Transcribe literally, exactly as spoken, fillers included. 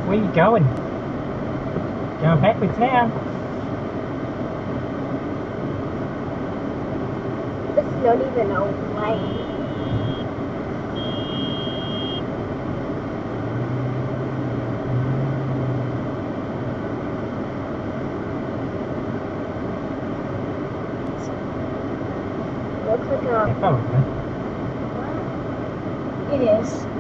Where are you going? Going backwards now. It's not even a way. Looks like a... Yeah, probably. It is.